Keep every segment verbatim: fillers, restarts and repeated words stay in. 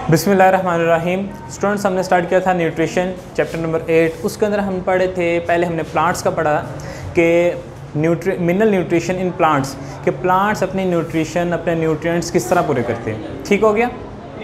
बिस्मिल्लाहिर्रहमानिर्रहीम। स्टूडेंट्स, हमने स्टार्ट किया था न्यूट्रिशन चैप्टर नंबर एट। उसके अंदर हम पढ़े थे, पहले हमने प्लांट्स का पढ़ा कि nutri mineral nutrition in plants, कि प्लांट्स अपनी न्यूट्रिशन अपने न्यूट्रिएंट्स किस तरह पूरे करते हैं। ठीक हो गया,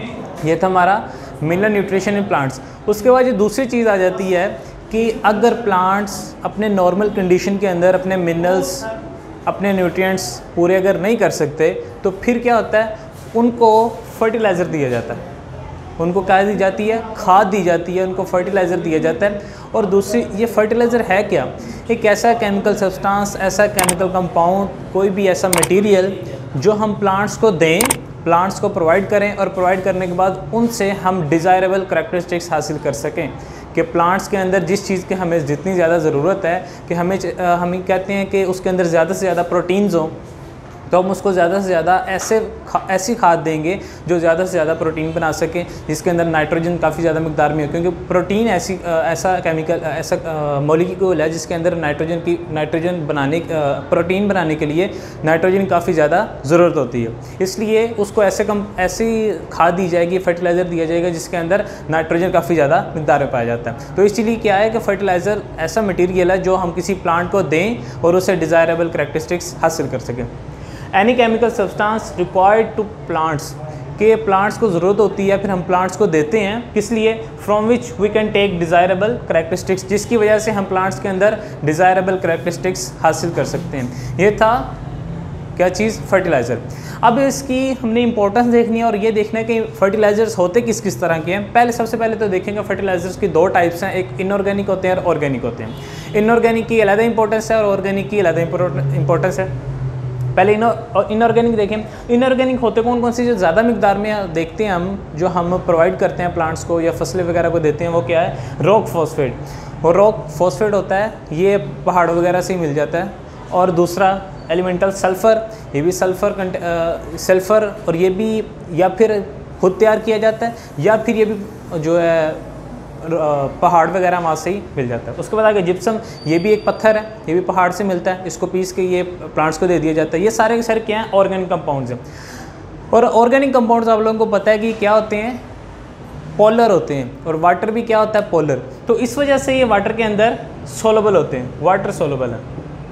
ये था हमारा मिनरल न्यूट्रिशन इन प्लांट्स। उसके बाद ये दूसरी चीज़ आ जाती है कि अगर प्लांट्स अपने नॉर्मल कंडीशन के अंदर अपने मिनरल्स अपने न्यूट्रिएंट्स पूरे अगर नहीं कर सकते तो फिर क्या होता है, उनको फर्टिलाइज़र दिया जाता है, उनको क्या दी जाती है, खाद दी जाती है, उनको फर्टिलाइज़र दिया जाता है। और दूसरी, ये फर्टिलाइज़र है क्या, एक ऐसा केमिकल सब्सटेंस, ऐसा केमिकल कंपाउंड, कोई भी ऐसा मटेरियल जो हम प्लांट्स को दें, प्लांट्स को प्रोवाइड करें और प्रोवाइड करने के बाद उनसे हम डिज़ायरेबल करैक्टरिस्टिक्स हासिल कर सकें। कि प्लांट्स के अंदर जिस चीज़ की हमें जितनी ज़्यादा ज़रूरत है, कि हमें हम कहते हैं कि उसके अंदर ज़्यादा से ज़्यादा प्रोटीन्स हों, तो हम उसको ज़्यादा से ज़्यादा ऐसे खा, ऐसी खाद देंगे जो ज़्यादा से ज़्यादा प्रोटीन बना सके, जिसके अंदर नाइट्रोजन काफ़ी ज़्यादा मिकदार में हो। क्योंकि प्रोटीन ऐसी ऐसा केमिकल ऐसा मॉलिक्यूल है जिसके अंदर नाइट्रोजन की नाइट्रोजन बनाने प्रोटीन बनाने के लिए नाइट्रोजन काफ़ी ज़्यादा ज़रूरत होती है। इसलिए उसको ऐसे कम ऐसी खाद दी जाएगी, फर्टिलाइज़र दिया जाएगा जिसके अंदर नाइट्रोजन काफ़ी ज़्यादा मिकदार में पाया जाता है। तो इसलिए क्या है कि फर्टिलाइज़र ऐसा मटीरियल है जो हम किसी प्लांट को दें और उससे डिज़ायरेबल करैक्टरिस्टिक्स हासिल कर सकें। Any chemical substance required to plants, के प्लांट्स को ज़रूरत होती है, फिर हम प्लांट्स को देते हैं, किस लिए, from which we can take desirable characteristics, जिसकी वजह से हम प्लांट्स के अंदर डिज़ायरेबल करैक्टरिस्टिक्स हासिल कर सकते हैं। ये था क्या चीज़, फर्टिलाइज़र। अब इसकी हमने इंपॉर्टेंस देखनी है और ये देखना है कि फर्टिलाइज़र्स होते किस किस तरह के हैं। पहले सबसे पहले तो देखेंगे फर्टिलाइज़र्स की दो टाइप्स हैं, एक इनऑर्गेनिक होते हैं और ऑर्गेनिक होते हैं। इनऑर्गेनिक की अलग इंपॉर्टेंस है और ऑर्गेनिक की अलग इंपॉर्टेंस है। पहले इनऑर्गेनिक देखें, इनऑर्गेनिक होते कौन कौन सी, जो ज़्यादा मिकदार में देखते हैं हम, जो हम प्रोवाइड करते हैं प्लांट्स को या फसलें वगैरह को देते हैं, वो क्या है, रॉक फॉस्फेट। और रॉक फॉस्फेट होता है, ये पहाड़ वगैरह से ही मिल जाता है। और दूसरा एलिमेंटल सल्फ़र, ये भी सल्फ़र सल्फ़र और ये भी या फिर खुद तैयार किया जाता है या फिर ये भी जो है पहाड़ वगैरह वहाँ से ही मिल जाता है। उसके बाद आगे जिप्सम, ये भी एक पत्थर है, ये भी पहाड़ से मिलता है, इसको पीस के ये प्लांट्स को दे दिया जाता है। ये सारे के सारे क्या हैं, ऑर्गेनिक कंपाउंड्स हैं। और ऑर्गेनिक कंपाउंड्स आप लोगों को पता है कि क्या होते हैं, पोलर होते हैं, और वाटर भी क्या होता है, पोलर। तो इस वजह से ये वाटर के अंदर सोलबल होते हैं, वाटर सोलबल है।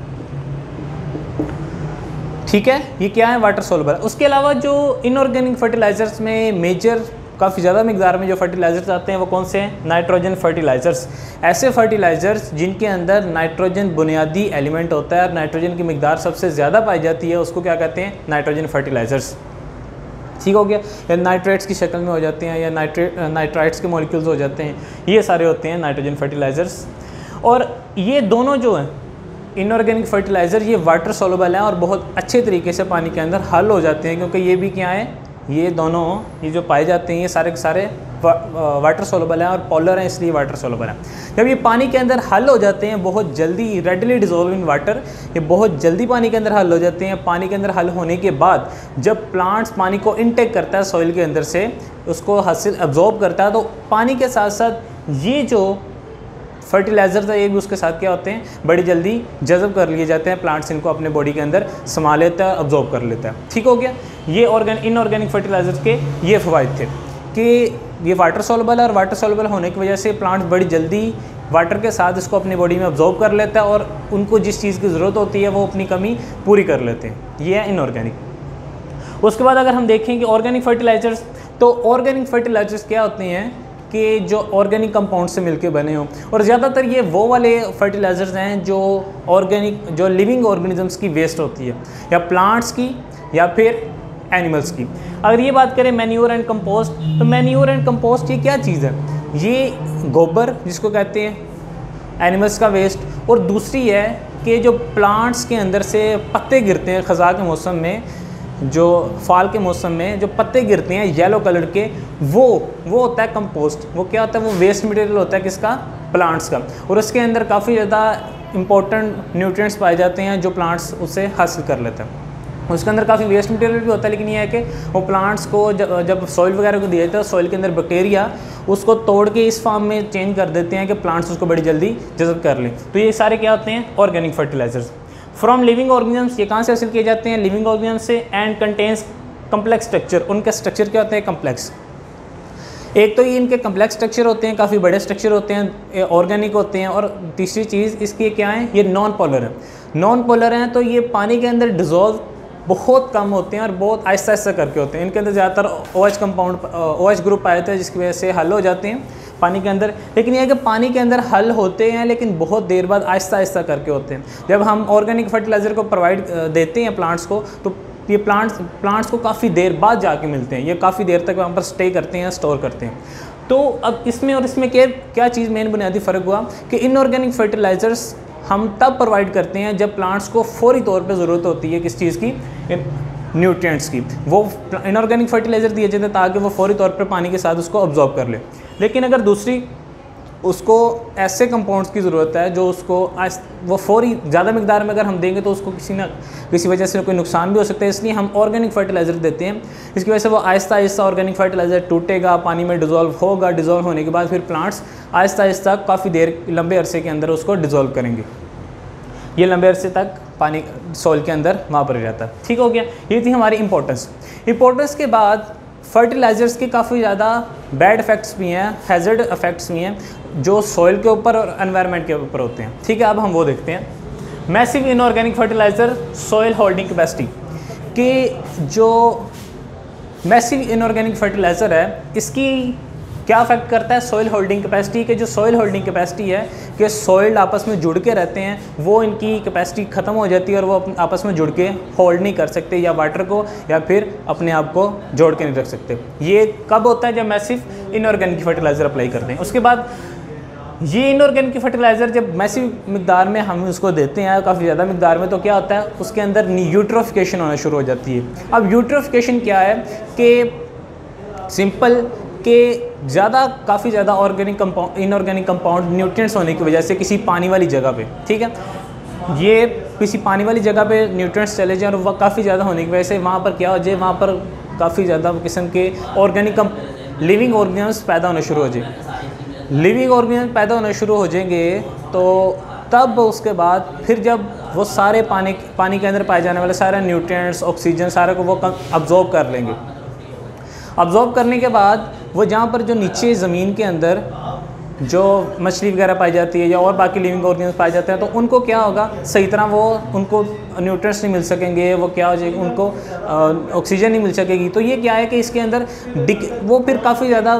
ठीक है, ये क्या है, वाटर सोलबल। उसके अलावा जो इनऑर्गेनिक फर्टिलाइजर्स में मेजर काफ़ी ज़्यादा मिकदार में जो फर्टिलाइज़र्स आते हैं वो कौन से हैं, नाइट्रोजन फर्टिलाइज़र्स। ऐसे फर्टिलाइज़र्स जिनके अंदर नाइट्रोजन बुनियादी एलिमेंट होता है और नाइट्रोजन की मिकदार सबसे ज़्यादा पाई जाती है, उसको क्या कहते हैं, नाइट्रोजन फर्टिलाइज़र्स। ठीक हो गया, या नाइट्रेट्स की शक्ल में हो जाते हैं या नाइट्रेट नाइट्राइट्स के मॉलिक्यूल्स हो जाते हैं, ये सारे होते हैं नाइट्रोजन फर्टिलाइज़र्स। और ये दोनों जो हैं इनऑर्गेनिक फर्टिलाइज़र, ये वाटर सोलबल हैं और बहुत अच्छे तरीके से पानी के अंदर हल हो जाते हैं, क्योंकि ये भी क्या है, ये दोनों ये जो पाए जाते हैं ये सारे के सारे वा, वाटर सोलबल हैं और पोलर हैं, इसलिए वाटर सोलबल हैं। जब ये पानी के अंदर हल हो जाते हैं बहुत जल्दी, रेडली डिजोल्व इन वाटर, ये बहुत जल्दी पानी के अंदर हल हो जाते हैं। पानी के अंदर हल होने के बाद जब प्लांट्स पानी को इनटेक करता है सॉइल के अंदर से, उसको हासिल एब्जॉर्ब करता है, तो पानी के साथ साथ ये जो फर्टिलाइज़र है ये भी उसके साथ क्या होते हैं, बड़ी जल्दी जज़ब कर लिए जाते हैं, प्लांट्स इनको अपने बॉडी के अंदर समा लेता है, अब्जॉर्ब कर लेता है। ठीक हो गया, ये ऑर्गेन इनऑर्गेनिक फर्टिलाइज़र्स के ये फ़वाइद थे कि ये वाटर सोलबल है और वाटर सोलबल होने की वजह से प्लांट्स बड़ी जल्दी वाटर के साथ इसको अपनी बॉडी में अब्जॉर्ब कर लेता है और उनको जिस चीज़ की ज़रूरत होती है वो अपनी कमी पूरी कर लेते हैं। ये है इनऑर्गेनिक। उसके बाद अगर हम देखें कि ऑर्गेनिक फर्टिलाइज़र्स, तो ऑर्गेनिक फर्टिलाइज़र्स क्या होते हैं कि जो ऑर्गेनिक कंपाउंड से मिलके बने हों, और ज़्यादातर ये वो वाले फर्टिलाइज़र्स हैं जो ऑर्गेनिक जो लिविंग ऑर्गेनिजम्स की वेस्ट होती है, या प्लांट्स की या फिर एनिमल्स की। अगर ये बात करें मैन्योर एंड कंपोस्ट, तो मैन्योर एंड कंपोस्ट ये क्या चीज़ है, ये गोबर जिसको कहते हैं एनिमल्स का वेस्ट, और दूसरी है कि जो प्लांट्स के अंदर से पत्ते गिरते हैं ख़ज़ा के मौसम में, जो फाल के मौसम में जो पत्ते गिरते हैं येलो कलर के, वो वो होता है कंपोस्ट। वो क्या होता है, वो वेस्ट मटेरियल होता है किसका, प्लांट्स का, और उसके अंदर काफ़ी ज़्यादा इंपॉर्टेंट न्यूट्रिएंट्स पाए जाते हैं जो प्लांट्स उससे हासिल कर लेते हैं। उसके अंदर काफ़ी वेस्ट मटेरियल भी होता है, लेकिन ये है कि वो प्लांट्स को जब जब सॉइल वगैरह को दिया जाता है, सॉइल के अंदर बैक्टीरिया उसको तोड़ के इस फॉर्म में चेंज कर देते हैं कि प्लांट्स उसको बड़ी जल्दी जज़ब कर लें। तो ये सारे क्या होते हैं, organic fertilisers. From living organisms, ये कहाँ से हासिल किए जाते हैं, लिविंग ऑर्गेनिजम्स से। एंड कंटेन्स कम्प्लेक्स स्ट्रक्चर, उनका स्ट्रक्चर क्या होता है, कम्प्लेक्स। एक तो ये इनके कम्प्लेक्स स्ट्रक्चर होते हैं, काफ़ी बड़े स्ट्रक्चर होते हैं, ऑर्गेनिक होते हैं, और तीसरी चीज़ इसकी क्या है, ये नॉन पोलर है। नॉन पोलर हैं तो ये पानी के अंदर डिज़ोल्व बहुत कम होते हैं और बहुत आहिस्ता आहिस्ता करके होते हैं। इनके अंदर ज़्यादातर O H compound O H group पाए थे, जिसकी वजह से हल हो जाते हैं पानी के अंदर। लेकिन यह है कि पानी के अंदर हल होते हैं लेकिन बहुत देर बाद आहिस्ता आहिस्ता करके होते हैं। जब हम ऑर्गेनिक फर्टिलाइज़र को प्रोवाइड देते हैं प्लांट्स को, तो ये प्लांट्स प्लांट्स को काफ़ी देर बाद जाके मिलते हैं, ये काफ़ी देर तक वहाँ पर स्टे करते हैं, स्टोर करते हैं। तो अब इसमें और इसमें क्या क्या चीज़ मेन बुनियादी फ़र्क हुआ कि इनऑर्गेनिक फर्टिलाइज़र्स हम तब प्रोवाइड करते हैं जब प्लांट्स को फौरी तौर पे ज़रूरत होती है किस चीज़ की, न्यूट्रिएंट्स की। वो इनऑर्गेनिक फर्टिलाइज़र दिए जाते हैं ताकि वो फौरी तौर पे पानी के साथ उसको अब्जॉर्ब कर ले। लेकिन अगर दूसरी उसको ऐसे कंपाउंड्स की ज़रूरत है जो उसको वो फौरी ज़्यादा मिकदार में अगर हम देंगे तो उसको किसी ना किसी वजह से कोई नुकसान भी हो सकता है, इसलिए हम ऑर्गेनिक फर्टिलाइज़र देते हैं। इसकी वजह से वो आहिस्ता आहिस्ता ऑर्गेनिक फर्टिलाइज़र टूटेगा, पानी में डिज़ोल्व होगा, डिज़ोल्व होने के बाद फिर प्लांट्स आहिस्ता आहिस्ता काफ़ी देर लंबे अरसे के अंदर उसको डिज़ोल्व करेंगे। ये लंबे अरसे तक पानी सॉइल के अंदर वहाँ पर रहता है। ठीक हो गया, ये थी हमारी इंपॉर्टेंस। इंपॉर्टेंस के बाद फर्टिलाइज़र्स के काफ़ी ज़्यादा बैड इफ़ेक्ट्स भी हैं, हैज़र्ड इफ़ेक्ट्स भी हैं जो सॉइल के ऊपर और एनवायरनमेंट के ऊपर होते हैं। ठीक है, अब हम वो देखते हैं। Massive inorganic fertiliser soil holding capacity कि जो मैसिव इनऑर्गेनिक फर्टिलाइज़र है इसकी क्या अफेक्ट करता है सॉइल होल्डिंग कैपेसिटी के। जो सॉइल होल्डिंग कैपेसिटी है कि सॉइल आपस में जुड़ के रहते हैं, वो इनकी कैपेसिटी ख़त्म हो जाती है और वो आपस में जुड़ के होल्ड नहीं कर सकते या वाटर को या फिर अपने आप को जोड़ के नहीं रख सकते। ये कब होता है, जब मैसिव इनऑर्गेनिक फर्टिलाइज़र अप्लाई करते हैं। उसके बाद ये इनऑर्गेनिक फर्टिलाइज़र जब मैसिव मिकदार में हम उसको देते हैं, काफ़ी ज़्यादा मिकदार में, तो क्या होता है उसके अंदर यूट्रोफिकेशन होना शुरू हो जाती है। अब यूट्रोफिकेशन क्या है कि सिंपल के ज़्यादा काफ़ी ज़्यादा organic compound inorganic compound nutrients होने की वजह से किसी पानी वाली जगह पे, ठीक है, ये किसी पानी वाली जगह पे न्यूट्रिएंट्स चले जाएँ और वह काफ़ी ज़्यादा होने की वजह से वहाँ पर क्या हो जाए, वहाँ पर काफ़ी ज़्यादा किस्म के ऑर्गेनिक लिविंग ऑर्गेनिज्म पैदा होने शुरू हो जाए। लिविंग ऑर्गेनिज्म पैदा होने शुरू हो जाएंगे तो तब उसके बाद फिर जब वो सारे पानी पानी के अंदर पाए जाने वाले सारे न्यूट्रिएंट्स, ऑक्सीजन, सारे को वो अब्जॉर्ब कर लेंगे। अब्जॉर्ब करने के बाद वो जहाँ पर जो नीचे ज़मीन के अंदर जो मछली वगैरह पाई जाती है या और बाकी लिविंग ऑर्गेनिज्म पाए जाते हैं, तो उनको क्या होगा, सही तरह वो उनको न्यूट्रिएंट्स नहीं मिल सकेंगे, वो क्या हो जाएगा, उनको ऑक्सीजन नहीं मिल सकेगी। तो ये क्या है कि इसके अंदर वो फिर काफ़ी ज़्यादा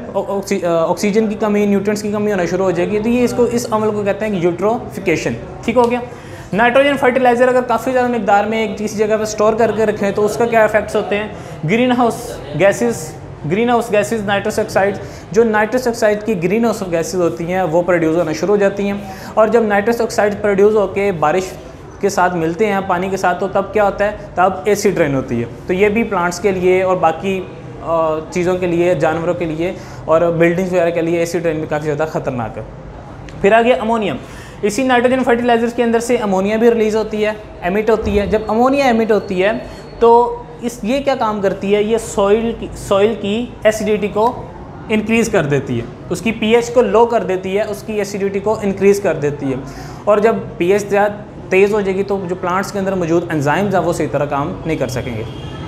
ऑक्सीजन की कमी, न्यूट्रिएंट्स की कमी होना शुरू हो जाएगी। तो ये इसको इस अमल को कहते हैं कि यूट्रोफिकेशन। ठीक हो गया। नाइट्रोजन फर्टिलाइज़र अगर काफ़ी ज़्यादा मिकदार में एक किसी जगह पर स्टोर करके रखें तो उसका क्या इफेक्ट्स होते हैं, greenhouse gases greenhouse gases nitrous oxide, जो नाइट्रस ऑक्साइड की ग्रीन हाउस गैसेज होती हैं वो प्रोड्यूस होना शुरू हो जाती हैं। और जब नाइट्रस ऑक्साइड प्रोड्यूस होकर बारिश के साथ मिलते हैं पानी के साथ, तो तब क्या होता है, तब एसिड रेन होती है। तो ये भी प्लांट्स के लिए और बाकी चीज़ों के लिए, जानवरों के लिए और बिल्डिंग्स वगैरह के लिए एसिड रेन भी काफ़ी ज़्यादा ख़तरनाक है। फिर आ गया अमोनियम। इसी नाइट्रोजन फर्टिलाइज़र्स के अंदर से अमोनिया भी रिलीज़ होती है, एमिट होती है। जब अमोनिया एमिट होती है तो इस ये क्या काम करती है, ये सॉइल की सॉइल की एसिडिटी को इंक्रीज़ कर देती है, उसकी पीएच को लो कर देती है, उसकी एसिडिटी को इंक्रीज़ कर देती है। और जब पीएच ज़्यादा तेज़ हो जाएगी तो जो प्लांट्स के अंदर मौजूद एंजाइम्स हैं वो सही तरह काम नहीं कर सकेंगे।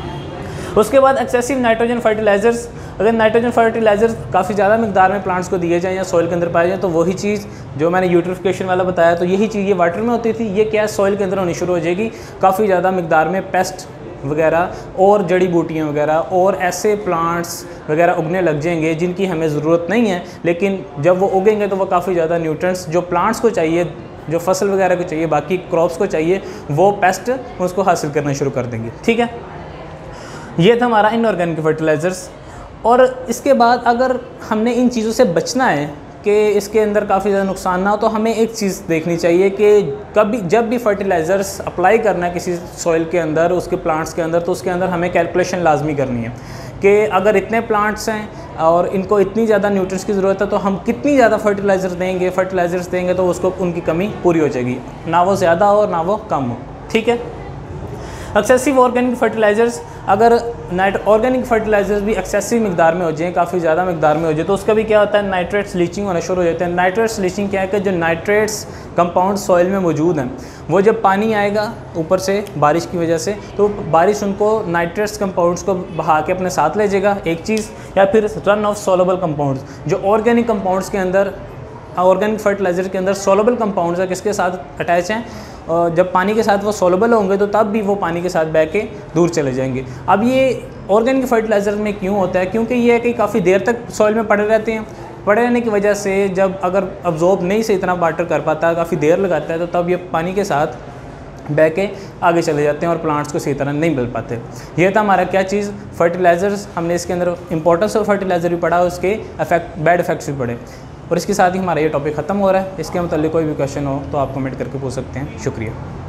उसके बाद एक्सेसिव नाइट्रोजन फर्टिलाइज़र्स, अगर नाइट्रोजन फर्टिलाइज़र्स काफ़ी ज़्यादा मिकदार में प्लांट्स को दिए जाएँ या सॉइल के अंदर पाए जाएँ, तो वही चीज़ जो मैंने यूट्रोफिकेशन वाला बताया, तो यही चीज़ ये वाटर में होती थी, ये क्या सॉइल के अंदर होनी शुरू हो जाएगी। काफ़ी ज़्यादा मिकदार में पेस्ट वगैरह और जड़ी बूटियाँ वगैरह और ऐसे प्लांट्स वगैरह उगने लग जाएंगे जिनकी हमें ज़रूरत नहीं है, लेकिन जब वो उगेंगे तो वो काफ़ी ज़्यादा न्यूट्रिएंट्स जो प्लांट्स को चाहिए, जो फसल वगैरह को चाहिए, बाकी क्रॉप्स को चाहिए, वो पेस्ट उसको हासिल करना शुरू कर देंगे। ठीक है, ये था हमारा इनऑर्गेनिक फर्टिलाइज़र्स। और इसके बाद अगर हमने इन चीज़ों से बचना है कि इसके अंदर काफ़ी ज़्यादा नुकसान ना हो, तो हमें एक चीज़ देखनी चाहिए कि कभी जब भी फर्टिलाइज़र्स अप्लाई करना है किसी सॉइल के अंदर, उसके प्लांट्स के अंदर, तो उसके अंदर हमें कैलकुलेशन लाजमी करनी है कि अगर इतने प्लांट्स हैं और इनको इतनी ज़्यादा न्यूट्रिएंट्स की ज़रूरत है तो हम कितनी ज़्यादा फर्टिलाइज़र देंगे फर्टिलाइज़र्स देंगे तो उसको उनकी कमी पूरी हो जाएगी, ना वो ज़्यादा हो ना वो कम हो। ठीक है। एक्सेसिव ऑर्गेनिक फर्टिलाइज़र्स, अगर नाइट ऑर्गेनिक फर्टिलाइजर्स भी एक्सेसिव मिकदार में हो जाए, काफ़ी ज़्यादा मिकदार में हो जाए, तो उसका भी क्या होता है, नाइट्रेट्स लीचिंग होना शुरू हो जाते हैं। नाइट्रेट्स लीचिंग क्या है कि जो नाइट्रेट्स कंपाउंड सॉइल में मौजूद हैं, वो जब पानी आएगा ऊपर से बारिश की वजह से, तो बारिश उनको नाइट्रेट्स कंपाउंड्स को बहा के अपने साथ ले जाएगा, एक चीज़, या फिर रन ऑफ सोलेबल कंपाउंड्स, जो ऑर्गेनिक कंपाउंड्स के अंदर, ऑर्गेनिक फर्टिलाइज़र के अंदर सोलेबल कंपाउंड्स है, किसके साथ अटैच हैं, जब पानी के साथ वो सोलेबल होंगे तो तब भी वो पानी के साथ बह के दूर चले जाएंगे। अब ये ऑर्गेनिक फर्टिलाइज़र में क्यों होता है, क्योंकि ये है कि काफ़ी देर तक सॉइल में पड़े रहते हैं, पड़े रहने की वजह से जब अगर अब्जॉर्ब नहीं से इतना वाटर कर पाता, काफ़ी देर लगाता है, तो तब ये पानी के साथ बह के आगे चले जाते हैं और प्लांट्स को सही तरह नहीं मिल पाते। ये था हमारा क्या चीज़, फर्टिलाइज़र्स। हमने इसके अंदर इंपॉर्टेंस ऑफ फर्टिलाइज़र भी पढ़ा, उसके इफेक्ट, बैड इफेक्ट्स भी पढ़े, और इसके साथ ही हमारा ये टॉपिक ख़त्म हो रहा है। इसके मतलब कोई भी क्वेश्चन हो तो आप कमेंट करके पूछ सकते हैं। शुक्रिया।